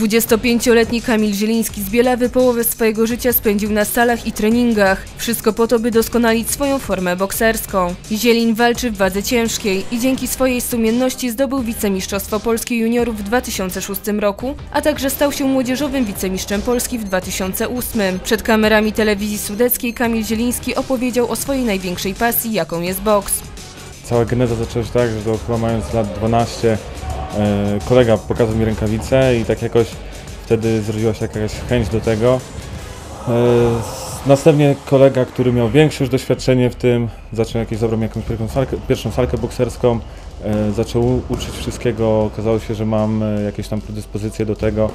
25-letni Kamil Zieliński z Bielawy połowę swojego życia spędził na salach i treningach. Wszystko po to, by doskonalić swoją formę bokserską. Zielin walczy w wadze ciężkiej i dzięki swojej sumienności zdobył wicemistrzostwo Polski juniorów w 2006 roku, a także stał się młodzieżowym wicemistrzem Polski w 2008. Przed kamerami telewizji sudeckiej Kamil Zieliński opowiedział o swojej największej pasji, jaką jest boks. Cała geneza zaczęła się tak, że to chyba mając lat 12 kolega pokazał mi rękawice i tak jakoś wtedy zrodziła się jakaś chęć do tego. Następnie kolega, który miał większe już doświadczenie w tym, zabrał mi jakąś pierwszą salkę bokserską, zaczął uczyć wszystkiego, okazało się, że mam jakieś tam predyspozycje do tego.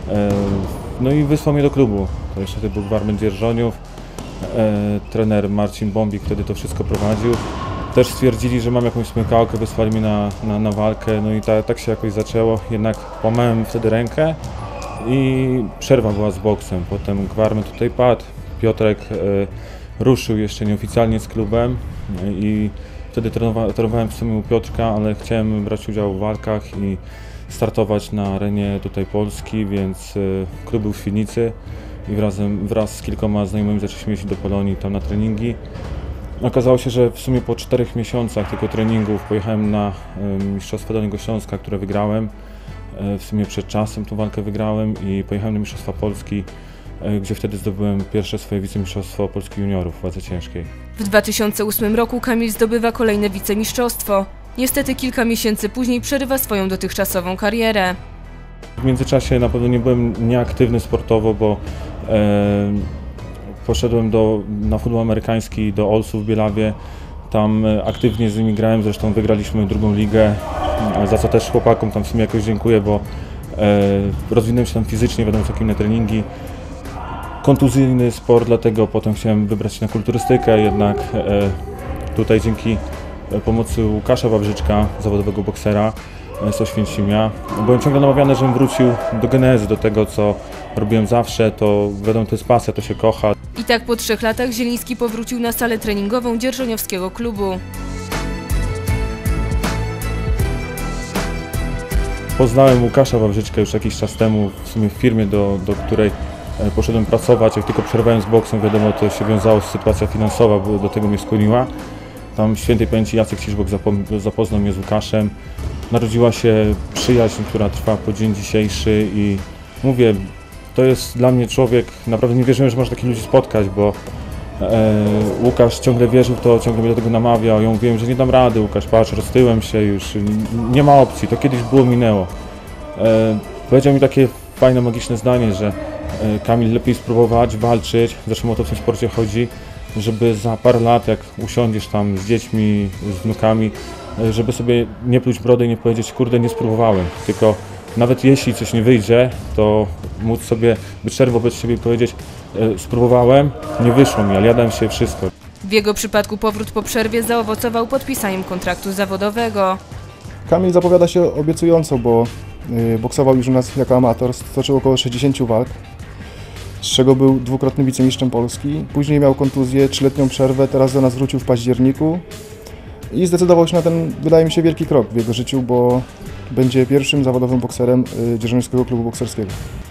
No i wysłał mnie do klubu. To jeszcze wtedy był Warmint Dzierżoniów, trener Marcin Bombik wtedy to wszystko prowadził. Też stwierdzili, że mam jakąś smykałkę, wysłali mnie na walkę, no i tak się jakoś zaczęło. Jednak łamałem wtedy rękę i przerwa była z boksem. Potem Gwarment tutaj padł, Piotrek ruszył jeszcze nieoficjalnie z klubem i wtedy trenowałem w sumie u Piotrka, ale chciałem brać udział w walkach i startować na arenie tutaj Polski, więc klub był w Świdnicy i wraz z kilkoma znajomymi zaczęliśmy jeździć do Polonii tam na treningi. Okazało się, że w sumie po 4 miesiącach tylko treningów pojechałem na Mistrzostwa Dolnego Śląska, które wygrałem. W sumie przed czasem tą walkę wygrałem i pojechałem na Mistrzostwa Polski, gdzie wtedy zdobyłem pierwsze swoje wicemistrzostwo Polski juniorów w wadze ciężkiej. W 2008 roku Kamil zdobywa kolejne wicemistrzostwo. Niestety kilka miesięcy później przerywa swoją dotychczasową karierę. W międzyczasie na pewno nie byłem nieaktywny sportowo, bo poszedłem na futbol amerykański do Olsów w Bielawie. Tam aktywnie z nimi grałem, zresztą wygraliśmy drugą ligę, za co też chłopakom tam w sumie jakoś dziękuję, bo rozwinąłem się tam fizycznie, wiadomo, całkiem na treningi. Kontuzyjny sport, dlatego potem chciałem wybrać się na kulturystykę, jednak tutaj dzięki pomocy Łukasza Wawrzyczka, zawodowego boksera z Oświęcimia, byłem ciągle namawiany, żebym wrócił do genezy, do tego, co robiłem zawsze. To wiadomo, to jest pasja, to się kocha. I tak po 3 latach Zieliński powrócił na salę treningową dzierżoniowskiego klubu. Poznałem Łukasza Wawrzyczka już jakiś czas temu, w sumie w firmie, do której poszedłem pracować. Jak tylko przerwałem z boksem, wiadomo, to się wiązało z sytuacja finansowa, bo do tego mnie skłoniła. Tam świętej pamięci Jacek Ciszbok zapoznał mnie z Łukaszem. Narodziła się przyjaźń, która trwa po dzień dzisiejszy i mówię, to jest dla mnie człowiek, naprawdę nie wierzyłem, że można takich ludzi spotkać, bo Łukasz ciągle wierzył w to, ciągle mnie do tego namawiał. Ja mówiłem, że nie dam rady, Łukasz, patrz, roztyłem się już, nie ma opcji, to kiedyś było, minęło. Powiedział mi takie fajne, magiczne zdanie, że Kamil, lepiej spróbować, walczyć, zresztą o to w tym sporcie chodzi, żeby za parę lat, jak usiądziesz tam z dziećmi, z wnukami, żeby sobie nie pluć brody i nie powiedzieć, kurde, nie spróbowałem, tylko nawet jeśli coś nie wyjdzie, to móc sobie być szczery wobec siebie i powiedzieć, spróbowałem, nie wyszło mi, ale ja dałem się wszystko. W jego przypadku powrót po przerwie zaowocował podpisaniem kontraktu zawodowego. Kamil zapowiada się obiecująco, bo boksował już u nas jako amator, stoczył około 60 walk, z czego był dwukrotnym wicemistrzem Polski. Później miał kontuzję, 3-letnią przerwę, teraz do nas wrócił w październiku i zdecydował się na ten, wydaje mi się, wielki krok w jego życiu, bo będzie pierwszym zawodowym bokserem Dzierżoniowskiego Klubu Bokserskiego.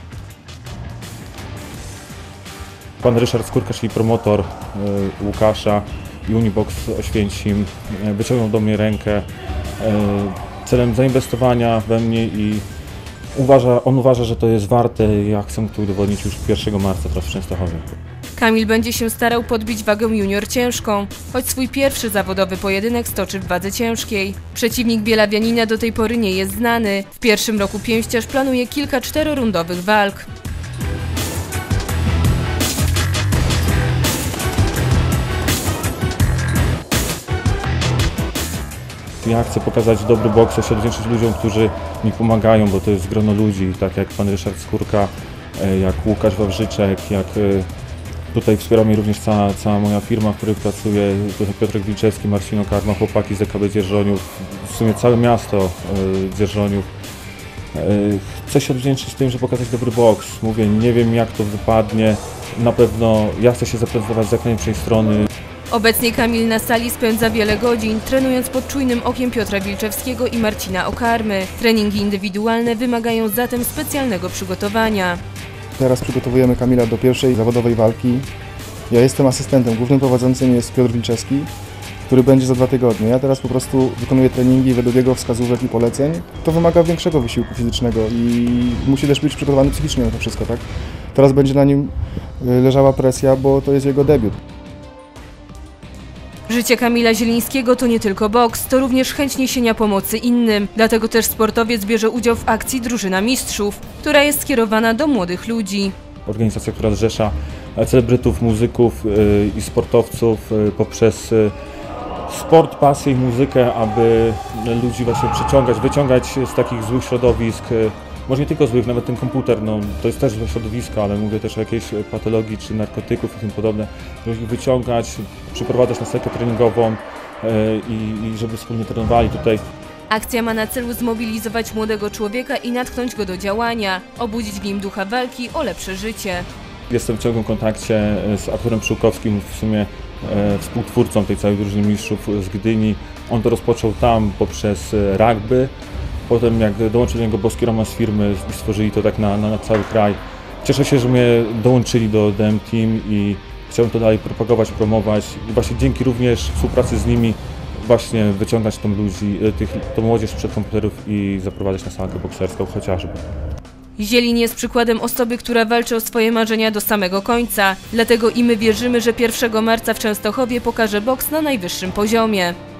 Pan Ryszard Skórka, czyli promotor Łukasza i Unibox Oświęcim, wyciągnął do mnie rękę celem zainwestowania we mnie i on uważa, że to jest warte. Ja chcę to udowodnić już 1 marca teraz w Częstochowie. Kamil będzie się starał podbić wagę junior ciężką, choć swój pierwszy zawodowy pojedynek stoczy w wadze ciężkiej. Przeciwnik bielawianina do tej pory nie jest znany. W pierwszym roku pięściarz planuje kilka 4-rundowych walk. Ja chcę pokazać dobry boks, chcę się odwdzięczyć ludziom, którzy mi pomagają, bo to jest grono ludzi, tak jak pan Ryszard Skórka, jak Łukasz Wawrzyczek, jak tutaj wspiera mnie również cała moja firma, w której pracuję, Piotrek Wilczewski, Marcin Okarma, chłopaki z EKB Dzierżoniów, w sumie całe miasto Dzierżoniów. Chcę się odwdzięczyć tym, że pokazać dobry boks. Mówię, nie wiem jak to wypadnie, na pewno ja chcę się zaprezentować z jak najlepszej strony. Obecnie Kamil na sali spędza wiele godzin, trenując pod czujnym okiem Piotra Wilczewskiego i Marcina Okarmy. Treningi indywidualne wymagają zatem specjalnego przygotowania. Teraz przygotowujemy Kamila do pierwszej zawodowej walki. Ja jestem asystentem, głównym prowadzącym jest Piotr Wilczewski, który będzie za 2 tygodnie. Ja teraz po prostu wykonuję treningi według jego wskazówek i poleceń. To wymaga większego wysiłku fizycznego i musi też być przygotowany psychicznie na to wszystko, tak? Teraz będzie na nim leżała presja, bo to jest jego debiut. Życie Kamila Zielińskiego to nie tylko boks, to również chęć niesienia pomocy innym. Dlatego też sportowiec bierze udział w akcji Drużyna Mistrzów, która jest skierowana do młodych ludzi. Organizacja, która zrzesza celebrytów, muzyków i sportowców poprzez sport, pasję i muzykę, aby ludzi właśnie przyciągać, wyciągać z takich złych środowisk. Może nie tylko złych, nawet ten komputer, no, to jest też złe środowisko, ale mówię też o jakiejś patologii czy narkotyków i tym podobne. Żeby ich wyciągać, przyprowadzać na salkę treningową i żeby wspólnie trenowali tutaj. Akcja ma na celu zmobilizować młodego człowieka i natknąć go do działania, obudzić w nim ducha walki o lepsze życie. Jestem w ciągłym kontakcie z Arturem Pszczółkowskim, w sumie współtwórcą tej całej drużyny mistrzów z Gdyni. On to rozpoczął tam poprzez rugby. Potem jak dołączył do niego boski romans firmy i stworzyli to tak na cały kraj. Cieszę się, że mnie dołączyli do DM Team i chciałem to dalej propagować, promować i właśnie dzięki również współpracy z nimi właśnie wyciągać tą młodzież sprzed komputerów i zaprowadzać na salkę bokserską chociażby. Zielin jest przykładem osoby, która walczy o swoje marzenia do samego końca. Dlatego i my wierzymy, że 1 marca w Częstochowie pokaże boks na najwyższym poziomie.